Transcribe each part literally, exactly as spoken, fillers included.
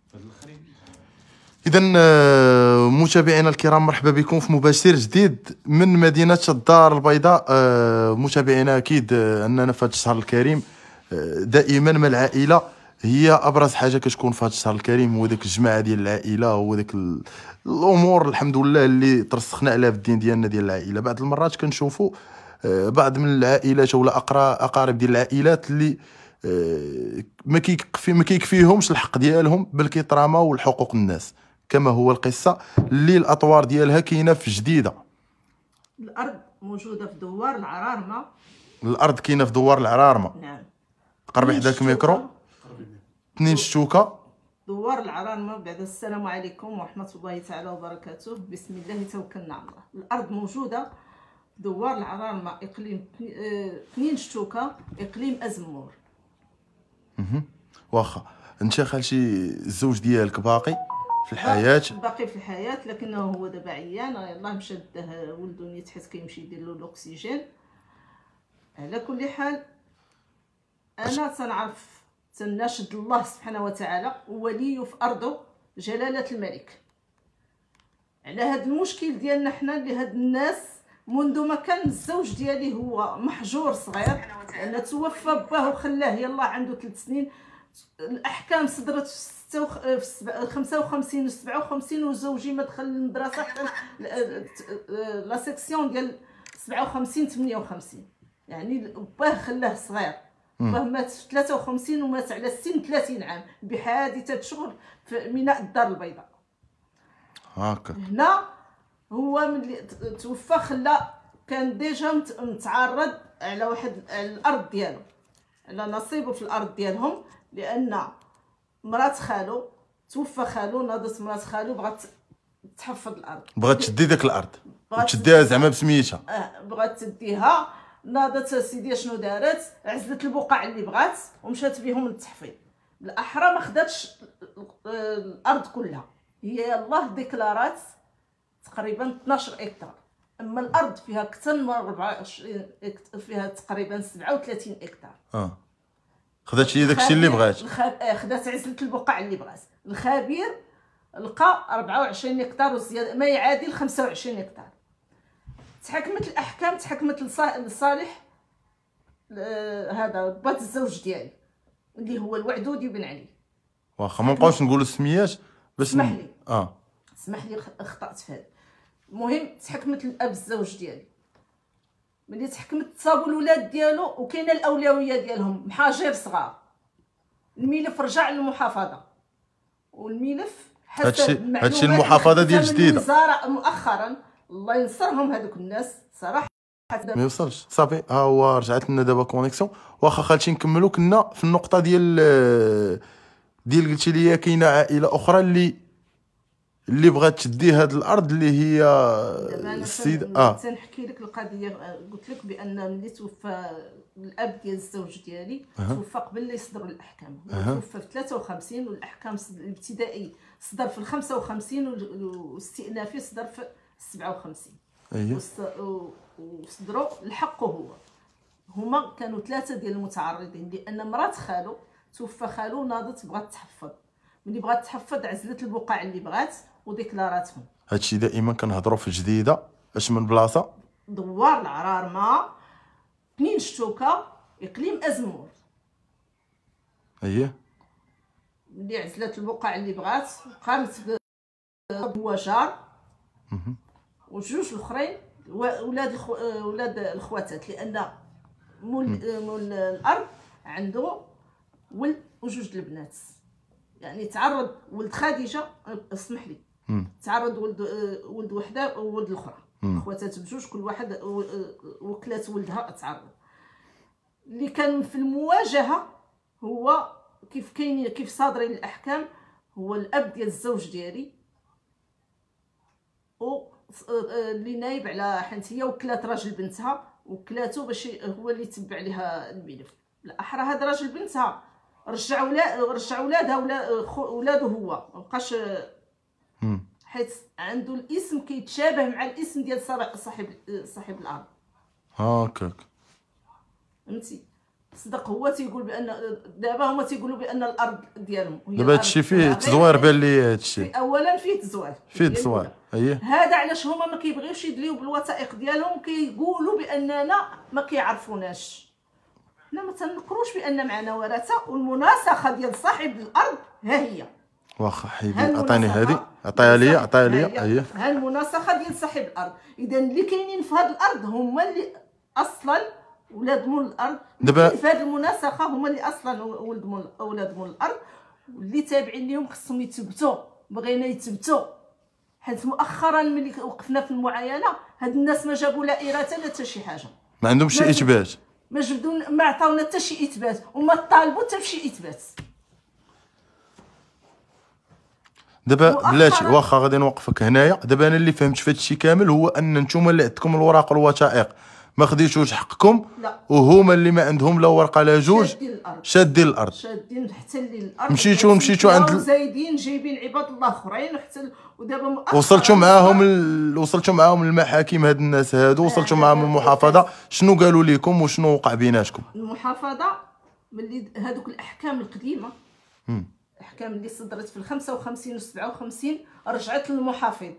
إذا متابعينا الكرام، مرحبا بكم في مباشر جديد من مدينة الدار البيضاء. متابعينا أكيد أننا في هذا الشهر الكريم دائما ما العائلة هي أبرز حاجة كتكون في هذا الشهر الكريم، هو داك الجماعة ديال العائلة، هو داك الأمور الحمد لله اللي ترسخنا عليها في الدين ديالنا ديال العائلة. بعض المرات كنشوفوا بعض من العائلات ولا أقارب ديال العائلات اللي ما كيكفي ما كيكفيهمش الحق ديالهم بالكرامة والحقوق الناس، كما هو القصة اللي الأطوار ديالها كاينة في جديدة. الأرض موجودة في دوار العرارمة. الأرض كاينة في دوار العرارمة. نعم. قربي حداك الميكرو. اثنين شتوكة. دوار العرارمة. بعد السلام عليكم ورحمة الله تعالى وبركاته. بسم الله توكلنا على الله. الأرض موجودة في دوار العرارمة، إقليم اثنين شتوكة، إقليم أزمور. اها واخا انت خالتي الزوج ديالك باقي في الحياة؟ باقي في الحياة، لكنه هو دابا عيان، يلاه مشى داه ولدو نيت حيت كيمشي يدير له الاكسجين. على كل حال انا تنعرف تناشد الله سبحانه وتعالى وولي في ارضه جلاله الملك على هذا المشكل ديالنا حنا، اللي هاد الناس منذ ما كان الزوج ديالي هو محجور صغير، لان توفى باه وخلاه يلاه عنده ثلاث سنين. الاحكام صدرت في خمسة وخمسين و سبعة وخمسين، وزوجي ما دخل المدرسه حتى لا سيكسيون ديال سبعة وخمسين ثمانية وخمسين، يعني باه خلاه صغير. باه مات في ثلاثة وخمسين ومات على سن ثلاثين عام بحادثه شغل في ميناء الدار البيضاء. هاكا هنا هو ملي توفى خلا كان ديجا متعرض على واحد الارض ديالو، على نصيبه في الارض ديالهم، لان مرات خالو توفى. خالو ناضت مرات خالو بغات تحفظ الارض، بغات تدي داك الارض وتديها زعما بسميتها. اه بغات تديها. ناضت سيدي شنو دارت؟ عزلت البقع اللي بغات ومشات بهم للتحفيظ. بالاحرى ما خداتش الارض كلها، هي يلاه ديكلارات تقريبا اثناش هكتار، اما الارض فيها اكثر من أربعة وعشرين فيها تقريبا سبعة وثلاثين هكتار. اه خدات هي داكشي اللي بغات. الخاب... خدات عزلت البقع اللي بغات. الخبير لقى أربعة وعشرين هكتار وزياده، ما يعادل خمسة وعشرين هكتار. تحكمت الاحكام، تحكمت لصالح هذا بات الزوج ديالي اللي هو الوعدودي بن علي. واخا ما نبقاوش نقولوا السميات باش اسمح لي. اه اسمح لي اخطات في هذا. المهم تحكمت الاب الزوج ديالي، ملي تحكمت تصابوا الولاد ديالو وكاينه الاولويه ديالهم محاجر صغار. الملف رجع للمحافظه، والملف حسب هادشي المحافظه ديال جديده الوزاره مؤخرا. الله ينصرهم هذوك الناس صراحه. ما يوصلش صافي، ها هو رجعت لنا دابا كونيكسيون. واخا خالتي نكملوا، كنا في النقطه ديال ديال قلتي لي كاينه عائله اخرى اللي اللي بغات تدي هاد الارض اللي هي السيد. اه تنحكي لك القضيه. قلت لك بان ملي توفى الاب ديال الزوج ديالي أه. توفى قبل لا يصدروا الاحكام. أه. توفى في ثلاثة وخمسين، والاحكام الابتدائي صدر في خمسة وخمسين، والاستئنافي صدر في سبعة وخمسين. اييه وصدروا الحق. هو هما كانوا ثلاثه ديال المتعرضين، لان مرات خالو توفى. خالو ناضت بغات تحفظ، ملي بغات تحفظ عزلت البقع اللي بغات وديكلاراتهم. هادشي دائما كنهضروا في الجديده. اش من بلاصه؟ دوار العرارمه، اثنين شتوكه، اقليم ازمور. اييه ملي عزلت البقع اللي بغات قامت هو جار وجوج الاخرين ولاد الخو... ولاد الخواتات، لان مول مول الارض عنده ولد وجوج البنات. يعني تعرض ولد خديجه، اسمح لي، تعرض ولد ولد وحده وولد الاخرى، خواتات بجوج، كل واحد وكلات ولدها تعرض. اللي كان في المواجهه هو كيف كاين كيف صادرين الاحكام، هو الاب ديال الزوج ديالي و اللي نايب على حنتيه، وكلات راجل بنتها وكلاتو باش هو اللي يتبع لها الملف. بالاحرى هذا راجل بنتها رجع ولاد رجع ولادها ولادو هو مابقاش، حيت عنده الاسم كيتشابه مع الاسم ديال صاحب صاحب الارض. هاكاك فهمتي؟ صدق هو تيقول بان دابا هما تيقولوا بان الارض ديالهم دابا هادشي فيه تزوير، بان لي هادشي اولا فيه تزوير فيه تزوير. اييه هذا علاش هما ما كيبغيوش يدليو بالوثائق ديالهم، كيقولوا باننا ما كيعرفوناش. حنا ما تنكروش بان معنا ورثه، والمناسخه ديال صاحب الارض ها هي. واخا حبيبي عطيني هذه، عطيها لي عطيها لي. اييه ها المناسخه ديال صاحب الارض. اذا اللي كاينين في هذه الارض هما اللي اصلا ولاد مول الارض. دابا في هذه المناسخه هما اللي اصلا ولد مول اولاد مول الارض، واللي تابعين لهم خصهم يتثبتوا. بغينا يتثبتوا حيت مؤخرا ملي وقفنا في المعاينه هاد الناس ما جابوا لا اراثه لا حتى شي حاجه، ما عندهمش شي اثبات، ما جبدوا ما عطاونا حتى شي اثبات، وما طالبوا حتى بشي اثبات. دابا بلاتي واخا غادي نوقفك هنايا. دابا انا اللي فهمت في هادشي كامل هو ان نتوما اللي عندكم الوراق والوثائق ما خديتوش حقكم، لا. وهما اللي ما عندهم لا ورقه لا جوج شادين الارض شادين الارض شادين حتى للارض. مشيتو مشيتو عند ال... زايدين جايبين عباد الله اخرين وحتى ودابا وصلتوا معاهم ال... وصلتوا معاهم المحاكم هاد الناس هادو، وصلتوا معاهم المحافظه. شنو قالوا لكم وشنو وقع بيناتكم؟ المحافظه ملي هادوك الاحكام القديمه، امم الاحكام اللي صدرت في الخمسة وخمسين والسبعة وخمسين رجعت للمحافظ،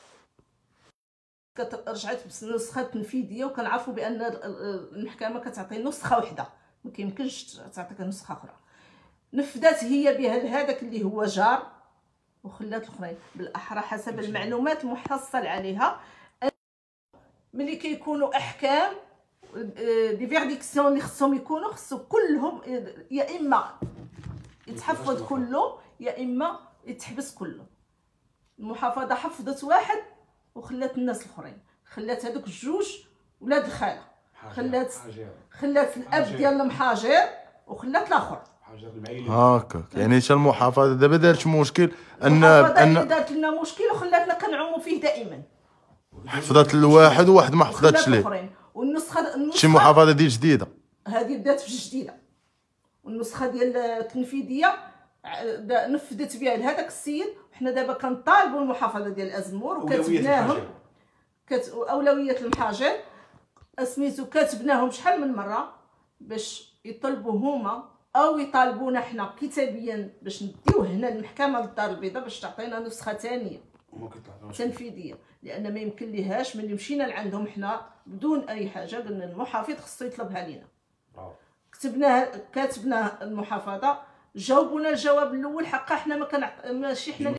رجعت بنسخه تنفيذيه، وكنعرفوا بان المحكمه كتعطي نسخه واحده، ما كيمكنش تعطيك نسخه اخرى. نفذت هي بها هذاك اللي هو جار وخلات الاخرين. بالاحرى حسب المعلومات المحصل عليها ملي كيكونوا احكام دي فيرديكسيون اللي خصهم يكونوا، خصو كلهم يا اما يتحفظ كله يا اما يتحبس كله. المحافظه حفظت واحد وخلات الناس الاخرين، خلات هذوك الجوج ولاد الخاله، خلات خلات الاب ديال المحاجر وخلات الاخر هاكا. يعني حتى المحافظه دابا دارت مشكل ان ان دارت لنا مشكل وخلاتنا كنعوموا فيه دائما. حفظت الواحد وواحد ما حفظتش ليه. والنسخه شي محافظه ديال جديده هذه بدات في جديده، والنسخه ديال التنفيذيه نفذت بها لهذاك السيد. وحنا دابا كنطالبوا المحافظه ديال ازمور وكتبناهم كت... اولويه المحاجر سميتو، كاتبناهم شحال من مره باش يطلبوا هما او يطالبونا حنا كتابيا باش نديوه هنا للمحكمه للدار البيضاء باش تعطينا نسخه ثانيه تنفيذيه، لان ما يمكن ليهاش. ملي مشينا لعندهم حنا بدون اي حاجه قلنا المحافظ خصو يطلبها لينا. كتبناها كاتبنا المحافظه، جاوبونا الجواب الاول حقا حنا ما كان ماشي حنا